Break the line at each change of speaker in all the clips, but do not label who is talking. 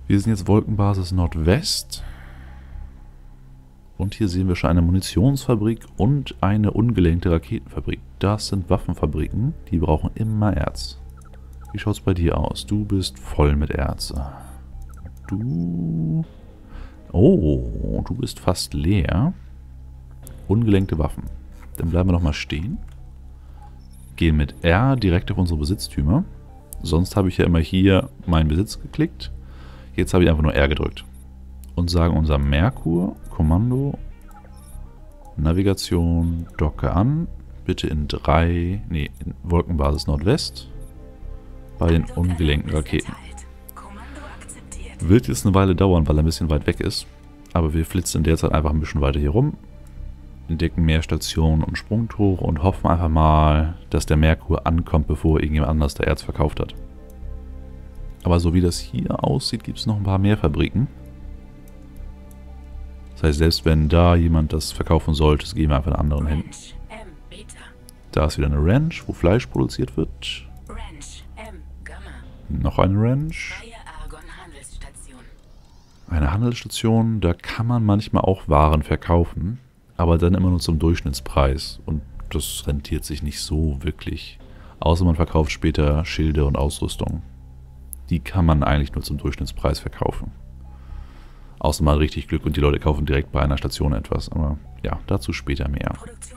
Wir sind jetzt Wolkenbasis Nordwest. Und hier sehen wir schon eine Munitionsfabrik und eine ungelenkte Raketenfabrik. Das sind Waffenfabriken, die brauchen immer Erz. Wie schaut es bei dir aus? Du bist voll mit Erz. Du... Oh, du bist fast leer. Ungelenkte Waffen. Dann bleiben wir nochmal stehen. Gehen mit R direkt auf unsere Besitztümer. Sonst habe ich ja immer hier meinen Besitz geklickt. Jetzt habe ich einfach nur R gedrückt. Und sagen unser Merkur, Kommando, Navigation, Docke an. Bitte in Wolkenbasis Nordwest. Bei den ungelenkten Raketen. Wird jetzt eine Weile dauern, weil er ein bisschen weit weg ist. Aber wir flitzen in der Zeit einfach ein bisschen weiter hier rum. Entdecken mehr Stationen und Sprungtore und hoffen einfach mal, dass der Merkur ankommt, bevor irgendjemand anders der Erz verkauft hat. Aber so wie das hier aussieht, gibt es noch ein paar mehr Fabriken. Das heißt, selbst wenn da jemand das verkaufen sollte, gehen wir einfach in anderen hin. Da ist wieder eine Ranch, wo Fleisch produziert wird. Noch eine Ranch. Eine Handelsstation, da kann man manchmal auch Waren verkaufen, aber dann immer nur zum Durchschnittspreis. Und das rentiert sich nicht so wirklich. Außer man verkauft später Schilde und Ausrüstung. Die kann man eigentlich nur zum Durchschnittspreis verkaufen. Außer man hat richtig Glück und die Leute kaufen direkt bei einer Station etwas. Aber ja, dazu später mehr.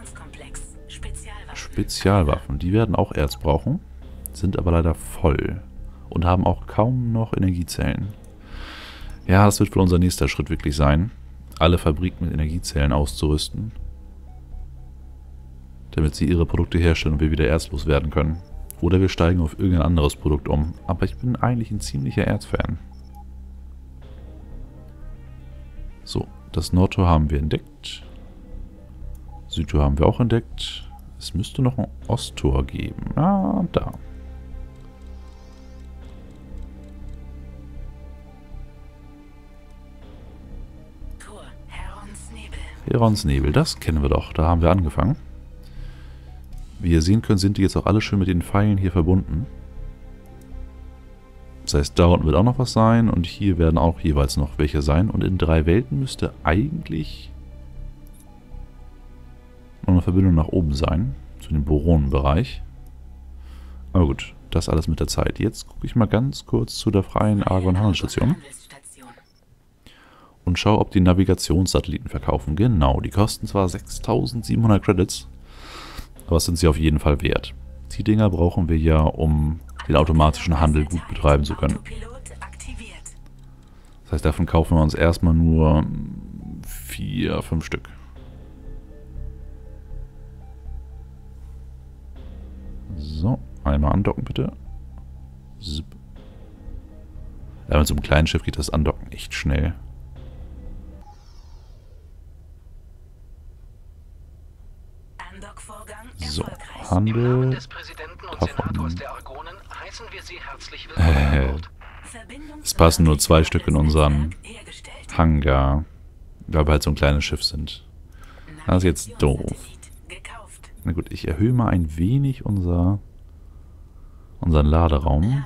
Spezialwaffen, die werden auch Erz brauchen, sind aber leider voll und haben auch kaum noch Energiezellen. Ja, das wird wohl unser nächster Schritt wirklich sein, alle Fabriken mit Energiezellen auszurüsten, damit sie ihre Produkte herstellen und wir wieder erzlos werden können. Oder wir steigen auf irgendein anderes Produkt um. Aber ich bin eigentlich ein ziemlicher Erzfan. So, das Nordtor haben wir entdeckt. Südtor haben wir auch entdeckt. Es müsste noch ein Osttor geben. Ah, da. Herons Nebel, das kennen wir doch. Da haben wir angefangen. Wie ihr sehen könnt, sind die jetzt auch alle schön mit den Pfeilen hier verbunden. Das heißt, da unten wird auch noch was sein und hier werden auch jeweils noch welche sein. Und in 3 Welten müsste eigentlich noch eine Verbindung nach oben sein, zu dem Boronenbereich. Aber gut, das alles mit der Zeit. Jetzt gucke ich mal ganz kurz zu der freien Argon-Handelsstation. Und schaue, ob die Navigationssatelliten verkaufen. Genau, die kosten zwar 6700 Credits, aber das sind sie auf jeden Fall wert. Die Dinger brauchen wir ja, um den automatischen Handel gut betreiben zu können. Das heißt, davon kaufen wir uns erstmal nur 4, 5 Stück. So, einmal andocken bitte. Zip. Ja, mit so einem kleinen Schiff geht das Andocken echt schnell. So, Handel. Davon. Es passen nur 2 Stück in unseren Hangar, weil wir halt so ein kleines Schiff sind. Das ist jetzt doof. Na gut, ich erhöhe mal ein wenig unseren Laderaum.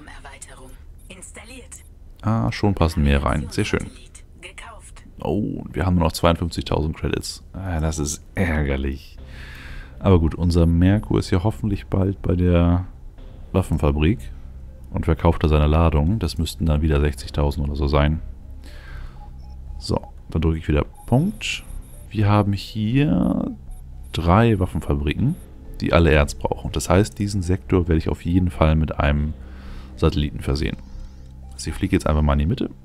Ah, schon passen mehr rein. Sehr schön. Oh, wir haben nur noch 52.000 Credits. Ah, das ist ärgerlich. Aber gut, unser Merkur ist ja hoffentlich bald bei der Waffenfabrik und verkauft da seine Ladung. Das müssten dann wieder 60.000 oder so sein. So, dann drücke ich wieder Punkt. Wir haben hier 3 Waffenfabriken, die alle Erz brauchen. Das heißt, diesen Sektor werde ich auf jeden Fall mit einem Satelliten versehen. Also ich fliege jetzt einfach mal in die Mitte.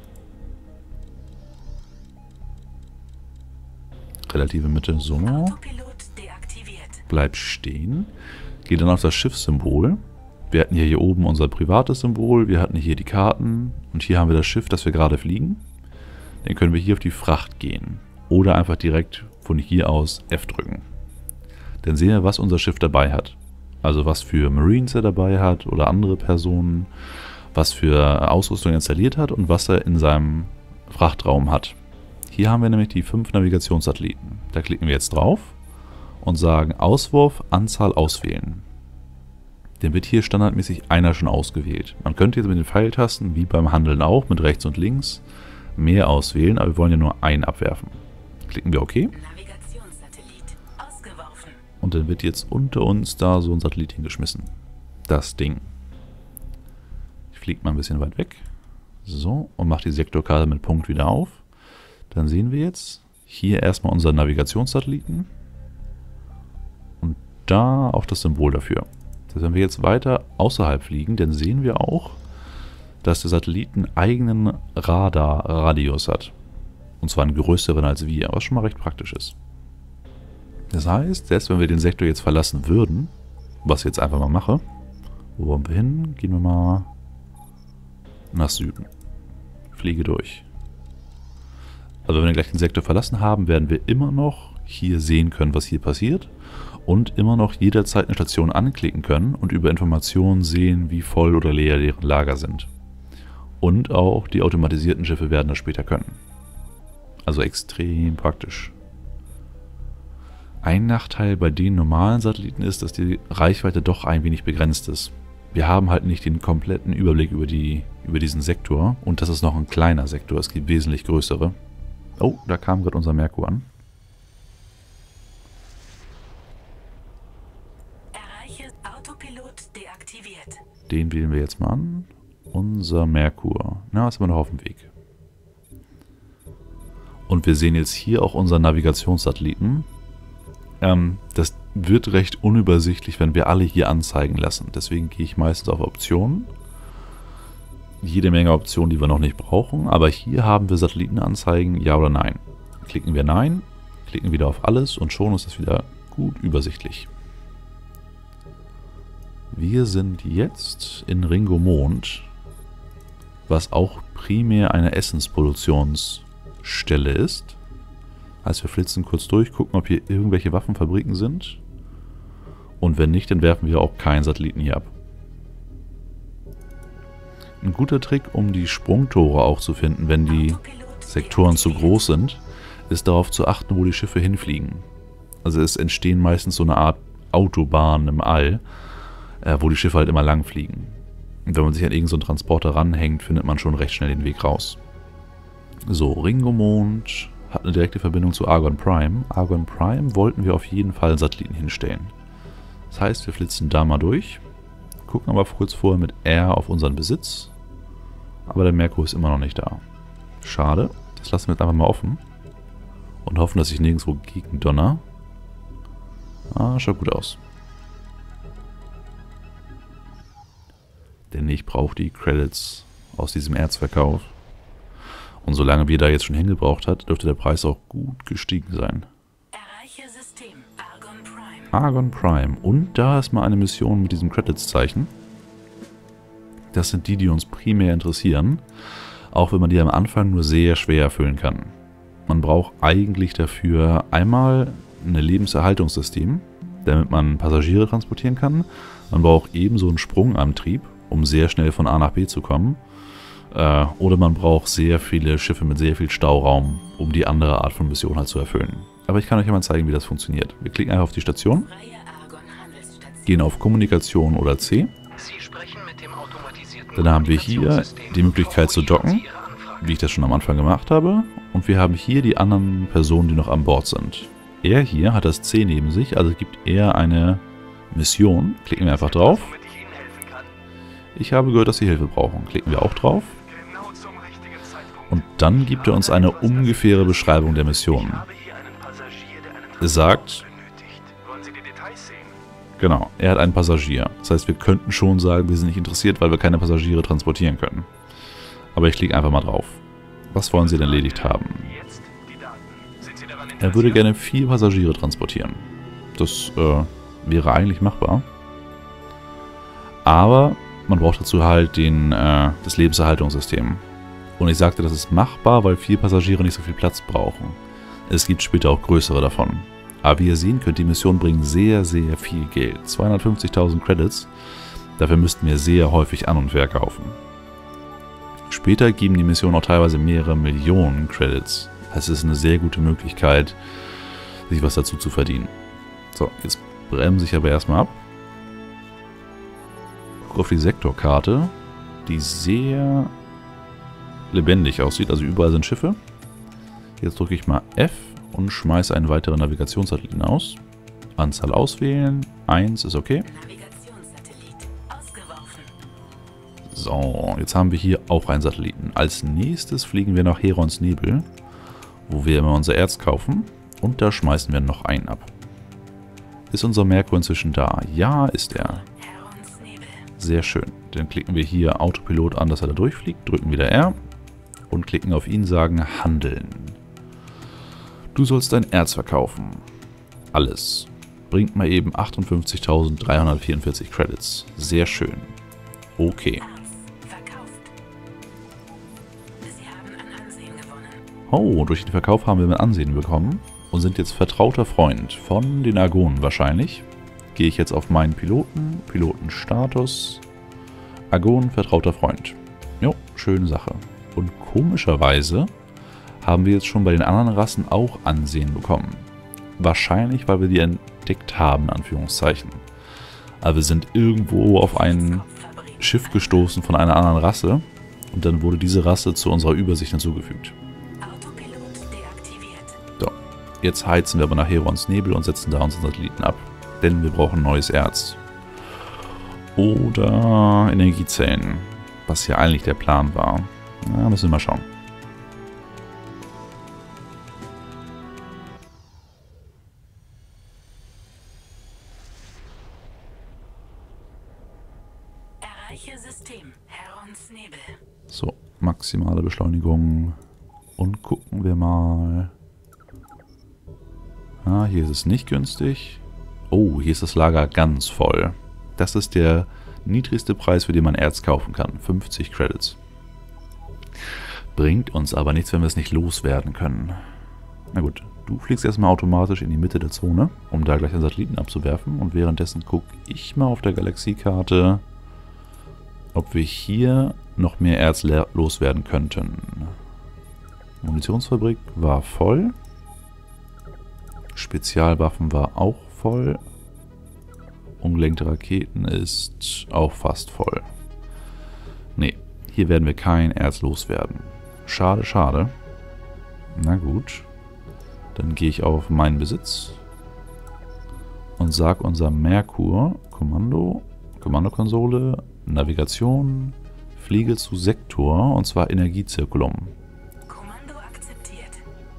Relative Mitte, so. Bleib stehen. Gehe dann auf das Schiffssymbol. Wir hatten hier oben unser privates Symbol. Wir hatten hier die Karten. Und hier haben wir das Schiff, das wir gerade fliegen. Dann können wir hier auf die Fracht gehen. Oder einfach direkt von hier aus F drücken. Dann sehen wir, was unser Schiff dabei hat. Also was für Marines er dabei hat oder andere Personen. Was für Ausrüstung er installiert hat und was er in seinem Frachtraum hat. Hier haben wir nämlich die 5 Navigationssatelliten. Da klicken wir jetzt drauf und sagen Auswurf, Anzahl auswählen. dann wird hier standardmäßig einer schon ausgewählt. Man könnte jetzt mit den Pfeiltasten, wie beim Handeln auch, mit rechts und links, mehr auswählen, aber wir wollen ja nur einen abwerfen. Klicken wir OK. Und dann wird jetzt unter uns da so ein Satellit hingeschmissen. Das Ding. Ich fliege mal ein bisschen weit weg. So, und mache die Sektorkarte mit Punkt wieder auf. Dann sehen wir jetzt hier erstmal unseren Navigationssatelliten. Und da auch das Symbol dafür. Das heißt, wenn wir jetzt weiter außerhalb fliegen, dann sehen wir auch, dass der Satellit einen eigenen Radarradius hat. Und zwar einen größeren als wir, was schon mal recht praktisch ist. Das heißt, selbst wenn wir den Sektor jetzt verlassen würden, was ich jetzt einfach mal mache, wo wollen wir hin? Gehen wir mal nach Süden. Fliege durch. Also wenn wir gleich den Sektor verlassen haben, werden wir immer noch hier sehen können, was hier passiert. Und immer noch jederzeit eine Station anklicken können und über Informationen sehen, wie voll oder leer deren Lager sind. Und auch die automatisierten Schiffe werden das später können. Also extrem praktisch. Ein Nachteil bei den normalen Satelliten ist, dass die Reichweite doch ein wenig begrenzt ist. Wir haben halt nicht den kompletten Überblick über diesen Sektor. Und das ist noch ein kleiner Sektor, es gibt wesentlich größere. Oh, da kam gerade unser Merkur an.
Autopilot deaktiviert.
Den wählen wir jetzt mal an. Unser Merkur. Na, ist immer noch auf dem Weg. Und wir sehen jetzt hier auch unseren Navigationssatelliten. Das wird recht unübersichtlich, wenn wir alle hier anzeigen lassen. Deswegen gehe ich meistens auf Optionen. Jede Menge Optionen, die wir noch nicht brauchen. Aber hier haben wir Satellitenanzeigen, ja oder nein. Klicken wir Nein, klicken wieder auf alles und schon ist es wieder gut übersichtlich. Wir sind jetzt in Ringomond, was auch primär eine Essensproduktionsstelle ist. Also wir flitzen kurz durch, gucken, ob hier irgendwelche Waffenfabriken sind. Und wenn nicht, dann werfen wir auch keinen Satelliten hier ab. Ein guter Trick, um die Sprungtore auch zu finden, wenn die Sektoren zu groß sind, ist darauf zu achten, wo die Schiffe hinfliegen. Also es entstehen meistens so eine Art Autobahnen im All, wo die Schiffe halt immer lang fliegen. Und wenn man sich an irgendeinen Transporter ranhängt, findet man schon recht schnell den Weg raus. So, Ringomond hat eine direkte Verbindung zu Argon Prime. Argon Prime wollten wir auf jeden Fall einen Satelliten hinstellen. Das heißt, wir flitzen da mal durch, gucken aber kurz vorher mit R auf unseren Besitz. Aber der Merkur ist immer noch nicht da. Schade, das lassen wir jetzt einfach mal offen. Und hoffen, dass ich nirgendwo gegen donner. Ah, schaut gut aus. Denn ich brauche die Credits aus diesem Erzverkauf. Und solange wir da jetzt schon hingebraucht hat, dürfte der Preis auch gut gestiegen sein.
Erreiche System Argon Prime.
Argon Prime. Und da ist mal eine Mission mit diesem Credits-Zeichen. Das sind die, die uns primär interessieren. Auch wenn man die am Anfang nur sehr schwer erfüllen kann. Man braucht eigentlich dafür einmal ein Lebenserhaltungssystem, damit man Passagiere transportieren kann. Man braucht ebenso einen Sprungantrieb, um sehr schnell von A nach B zu kommen. Oder man braucht sehr viele Schiffe mit sehr viel Stauraum, um die andere Art von Mission halt zu erfüllen. Aber ich kann euch ja mal zeigen, wie das funktioniert. Wir klicken einfach auf die Station, gehen auf Kommunikation oder C. Dann haben wir hier die Möglichkeit zu docken, wie ich das schon am Anfang gemacht habe. Und wir haben hier die anderen Personen, die noch an Bord sind. Er hier hat das C neben sich, also gibt er eine Mission. Klicken wir einfach drauf. Ich habe gehört, dass Sie Hilfe brauchen. Klicken wir auch drauf. Und dann gibt er uns eine ungefähre Beschreibung der Mission. Es sagt, genau, er hat einen Passagier. Das heißt, wir könnten schon sagen, wir sind nicht interessiert, weil wir keine Passagiere transportieren können. Aber ich klicke einfach mal drauf. Was wollen Sie denn erledigt haben? Er würde gerne 4 Passagiere transportieren. Das wäre eigentlich machbar. Aber man braucht dazu halt das Lebenserhaltungssystem. Und ich sagte, das ist machbar, weil 4 Passagiere nicht so viel Platz brauchen. Es gibt später auch größere davon. Aber wie ihr sehen könnt, die Mission bringt sehr, sehr viel Geld. 250.000 Credits. Dafür müssten wir sehr häufig An- und Verkaufen. Später geben die Missionen auch teilweise mehrere Millionen Credits. Das ist eine sehr gute Möglichkeit, sich was dazu zu verdienen. So, jetzt bremse ich aber erstmal ab. gucke auf die Sektorkarte, die sehr lebendig aussieht. Also überall sind Schiffe. Jetzt drücke ich mal F und schmeiße einen weiteren Navigationssatelliten aus. Anzahl auswählen. 1 ist okay.
Navigationssatellit ausgeworfen.
So, jetzt haben wir hier auch einen Satelliten. Als nächstes fliegen wir nach Herons Nebel, wo wir immer unser Erz kaufen. Und da schmeißen wir noch einen ab. Ist unser Merkur inzwischen da? Ja, ist er.
Herons Nebel.
Sehr schön. Dann klicken wir hier Autopilot an, dass er da durchfliegt. Drücken wieder R. Und klicken auf ihn, sagen Handeln. Du sollst dein Erz verkaufen. Alles. Bringt mal eben 58.344 Credits. Sehr schön. Okay.
Erz verkauft. Sie haben an Ansehen gewonnen.
Oh, durch den Verkauf haben wir ein Ansehen bekommen. Und sind jetzt vertrauter Freund von den Argonen wahrscheinlich. Gehe ich jetzt auf meinen Piloten. Pilotenstatus. Argon, vertrauter Freund. Jo, schöne Sache. Und komischerweise haben wir jetzt schon bei den anderen Rassen auch Ansehen bekommen. Wahrscheinlich, weil wir die entdeckt haben, in Anführungszeichen. Aber wir sind irgendwo auf ein Schiff gestoßen von einer anderen Rasse. Und dann wurde diese Rasse zu unserer Übersicht hinzugefügt.
Autopilot deaktiviert.
So, jetzt heizen wir aber nach Herons Nebel und setzen da unseren Satelliten ab. Denn wir brauchen neues Erz. Oder Energiezellen. Was ja eigentlich der Plan war. Na, müssen wir mal schauen.
Erreiche System. Herons Nebel.
So, maximale Beschleunigung. Und gucken wir mal. Ah, hier ist es nicht günstig. Oh, hier ist das Lager ganz voll. Das ist der niedrigste Preis, für den man Erz kaufen kann. 50 Credits. Bringt uns aber nichts, wenn wir es nicht loswerden können. Na gut, du fliegst erstmal automatisch in die Mitte der Zone, um da gleich einen Satelliten abzuwerfen. Und währenddessen gucke ich mal auf der Galaxiekarte, ob wir hier noch mehr Erz loswerden könnten. Munitionsfabrik war voll. Spezialwaffen war auch voll. Ungelenkte Raketen ist auch fast voll. Nee, hier werden wir kein Erz loswerden. Schade, schade. Na gut. Dann gehe ich auf meinen Besitz und sage unser Merkur, Kommandokonsole, Navigation, fliege zu Sektor, und zwar Energiezirkulum.
Kommando akzeptiert.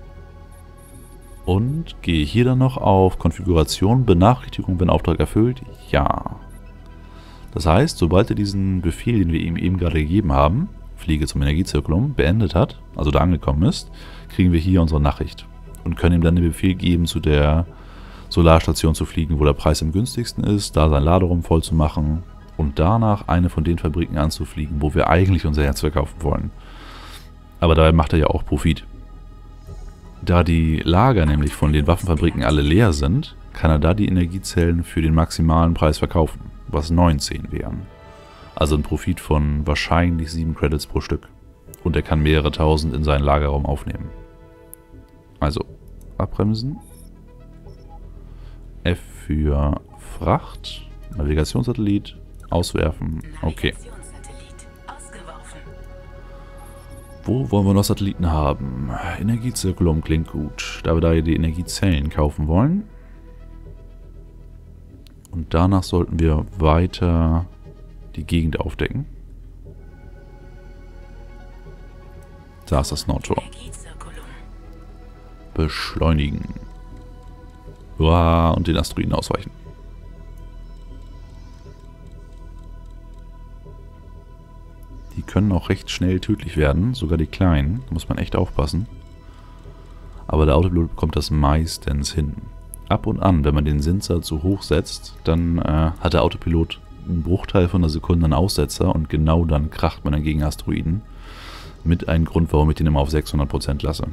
Und gehe hier dann noch auf Konfiguration, Benachrichtigung, wenn Auftrag erfüllt. Ja. Das heißt, sobald er diesen Befehl, den wir ihm eben gerade gegeben haben, Fliege zum Energiezirkulum, beendet hat, also da angekommen ist, kriegen wir hier unsere Nachricht. Und können ihm dann den Befehl geben, zu der Solarstation zu fliegen, wo der Preis am günstigsten ist, da sein Laderaum voll zu machen und danach eine von den Fabriken anzufliegen, wo wir eigentlich unser Herz verkaufen wollen. Aber dabei macht er ja auch Profit. Da die Lager nämlich von den Waffenfabriken alle leer sind, kann er da die Energiezellen für den maximalen Preis verkaufen, was 19 wären. Also ein Profit von wahrscheinlich 7 Credits pro Stück. Und er kann mehrere tausend in seinen Lagerraum aufnehmen. Also, abbremsen. F für Fracht. Navigationssatellit. Auswerfen. Okay.
Navigationssatellit ausgeworfen.
Wo wollen wir noch Satelliten haben? Energiezirkulum klingt gut. Da wir da die Energiezellen kaufen wollen. Und danach sollten wir weiter die Gegend aufdecken. Da ist das Nordtor.
Energiezirkulum.
Beschleunigen. Uah, und den Asteroiden ausweichen. Die können auch recht schnell tödlich werden, sogar die kleinen. Da muss man echt aufpassen. Aber der Autopilot bekommt das meistens hin. Ab und an, wenn man den Sensor zu hoch setzt, dann hat der Autopilot einen Bruchteil von einer Sekunde einen Aussetzer und genau dann kracht man dann gegen Asteroiden. Mit einem Grund, warum ich den immer auf 600% lasse.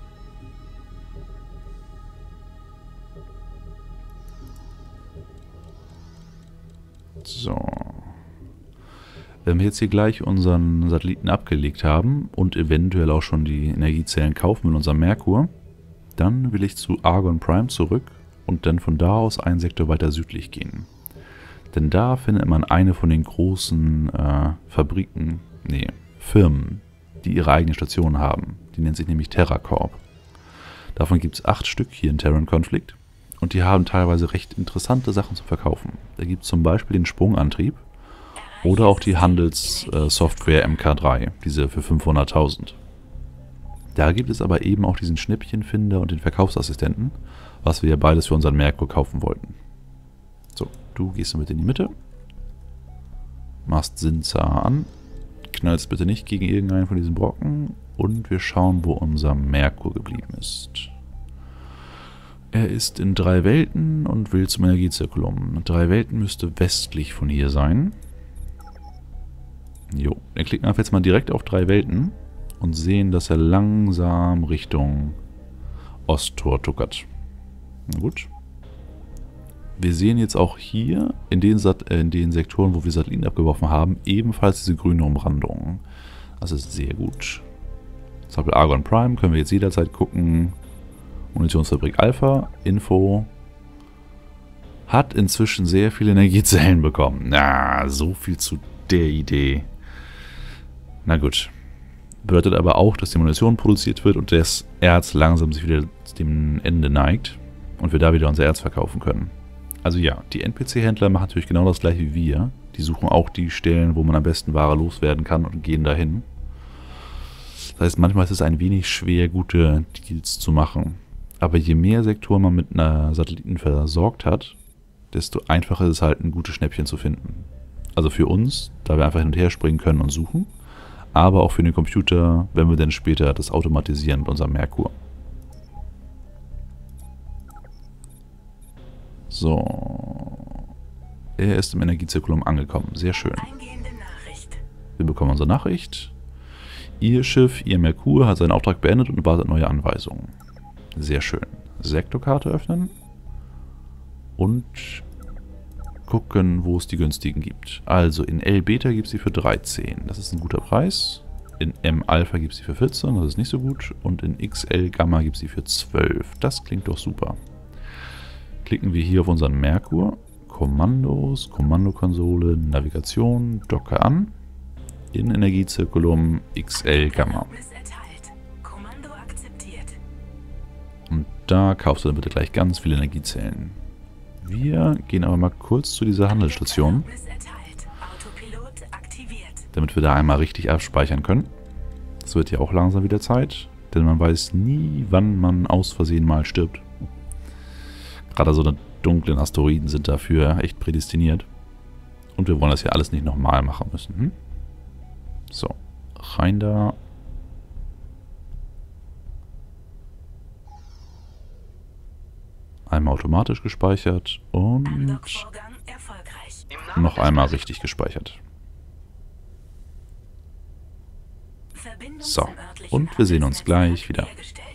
So. Wenn wir jetzt hier gleich unseren Satelliten abgelegt haben und eventuell auch schon die Energiezellen kaufen mit unserem Merkur, dann will ich zu Argon Prime zurück und dann von da aus einen Sektor weiter südlich gehen. Denn da findet man eine von den großen Firmen, die ihre eigene Station haben. Die nennt sich nämlich TerraCorp. Davon gibt es 8 Stück hier in Terran Conflict. Und die haben teilweise recht interessante Sachen zu verkaufen. Da gibt es zum Beispiel den Sprungantrieb oder auch die Handelssoftware MK3, diese für 500.000. Da gibt es aber eben auch diesen Schnäppchenfinder und den Verkaufsassistenten, was wir ja beides für unseren Merkur kaufen wollten. So, du gehst mit in die Mitte, machst Sinzar an, knallst bitte nicht gegen irgendeinen von diesen Brocken und wir schauen, wo unser Merkur geblieben ist. Er ist in 3 Welten und will zum Energiezirkulum. 3 Welten müsste westlich von hier sein. Jo, dann klicken wir jetzt mal direkt auf 3 Welten und sehen, dass er langsam Richtung Osttor tuckert. Na gut. Wir sehen jetzt auch hier in den Sektoren, wo wir Satelliten abgeworfen haben, ebenfalls diese grüne Umrandung. Das ist sehr gut. Zum Beispiel Argon Prime können wir jetzt jederzeit gucken. Munitionsfabrik Alpha, Info. Hat inzwischen sehr viele Energiezellen bekommen. Na, so viel zu der Idee. Na gut. Bedeutet aber auch, dass die Munition produziert wird und das Erz langsam sich wieder dem Ende neigt. Und wir da wieder unser Erz verkaufen können. Also ja, die NPC-Händler machen natürlich genau das gleiche wie wir. Die suchen auch die Stellen, wo man am besten Ware loswerden kann und gehen dahin. Das heißt, manchmal ist es ein wenig schwer, gute Deals zu machen. Aber je mehr Sektoren man mit einer Satelliten versorgt hat, desto einfacher ist es halt, ein gutes Schnäppchen zu finden. Also für uns, da wir einfach hin und her springen können und suchen, aber auch für den Computer, wenn wir dann später das automatisieren mit unserem Merkur. So. Er ist im Energiezirkulum angekommen. Sehr schön.
Eingehende Nachricht.
Wir bekommen unsere Nachricht. Ihr Schiff, Ihr Merkur, hat seinen Auftrag beendet und wartet neue Anweisungen. Sehr schön. Sektorkarte öffnen. Und gucken, wo es die günstigen gibt. Also in L-Beta gibt es sie für 13. Das ist ein guter Preis. In M-Alpha gibt es sie für 14. Das ist nicht so gut. Und in XL-Gamma gibt es sie für 12. Das klingt doch super. Klicken wir hier auf unseren Merkur. Kommandos, Kommandokonsole, Navigation, Docker an. In Energiezirkulum XL-Gamma.
Erlaubnis erteilt. Kommando akzeptiert.
Und da kaufst du dann bitte gleich ganz viele Energiezellen. Wir gehen aber mal kurz zu dieser Handelsstation,
Erlaubnis erteilt. Autopilot aktiviert.
damit wir da einmal richtig abspeichern können. Es wird ja auch langsam wieder Zeit, denn man weiß nie, wann man aus Versehen mal stirbt. Gerade so eine dunklen Asteroiden sind dafür echt prädestiniert. Und wir wollen das ja alles nicht nochmal machen müssen. Hm? So, rein da. Einmal automatisch gespeichert und
Andockvorgang erfolgreich.
noch einmal richtig gespeichert.
Verbindung
So,
zum örtlichen
und wir sehen uns
Handelsnetzwerk
gleich wieder.
hergestellt.